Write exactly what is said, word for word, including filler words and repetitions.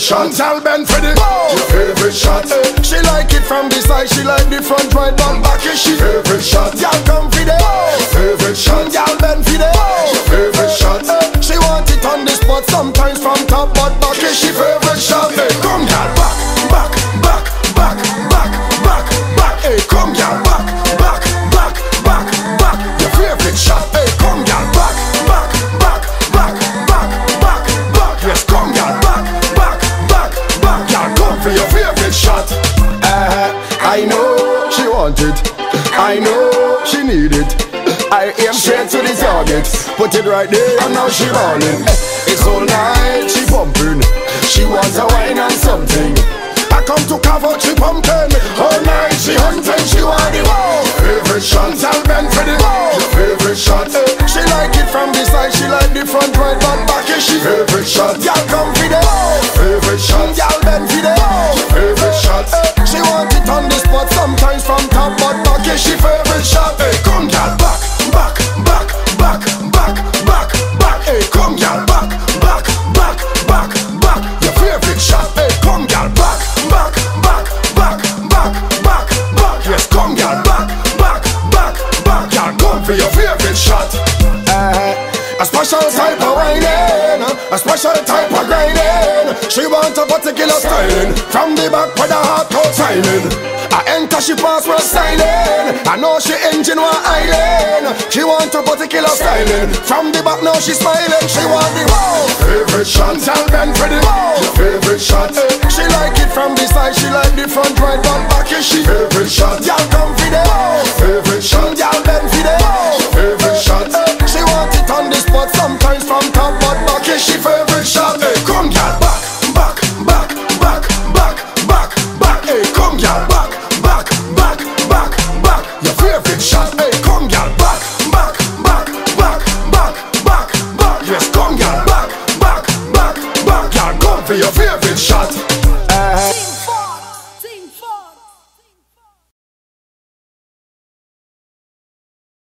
shot. Tell Ben for the your favorite shot. Hey. She like it from the side, she like the front, right down back. Is she favorite shot? Y'all come for the favorite shot. Y'all Ben for the your favorite shot. Hey. She want it on the spot, sometimes from top, but back. Is she favorite shot? Hey, come y'all back, back, back, back, back, back, back. Hey, come y'all back, back, back, back, back. Your favorite shot. Hey, come y'all back, back, back, back, back, back, back. Yes, come y'all back, back, back, back. Y'all come for your favorite shot. Uh, I know she want it, I know she need it. I aim straight to the target, put it right there and now she ballin'. It's all night, she pumping, she wants a wine and something. I come to carve out she pumpkin. All night she hunting, she want the wow. Favorite shot, tell Ben for the wow. Your favorite shot. Hey. She like it from the side, she like the front, right back, back. Is she favorite shot? Y'all come for the wow. Favorite shot, y'all Ben for the wow. Your favorite shot. Hey. She want it on the spot, sometimes from top, but back. Is she favorite shot? Hey, come y'all back, back, back, back, back, back, back. Hey, come y'all back, back, back, back, back. Your favorite shot. Hey, come y'all back. Back, back, back, back, back, back. Yes, come y'all back, back, back, back. Y'all come for your favorite shot. uh, A special type of whining, a special type of grinding. She want a particular styling, from the back with a hardcore timing. I enter, she pass for styling. I know she engine one island. She want a particular styling, from the back now she smiling. She want the wow. Favorite shot, tell Ben for the wow. Your favorite shot. Hey. She like it from the side, she like the front, right back, back. Is she favorite shot? Y'all come for the wow. Favorite shot, y'all Ben for the wow. Favorite shot. Hey. She want it on the spot, sometimes from top, but back. Is she favorite shot? Hey, come y'all back, back, back, back, back, back, back. Hey, come y'all back, back, back, back, back. Your favorite shot. Hey, come y'all back, back, back, back, back, back, back. Yes, come y'all back, back, back, back. Y'all come for your favorite.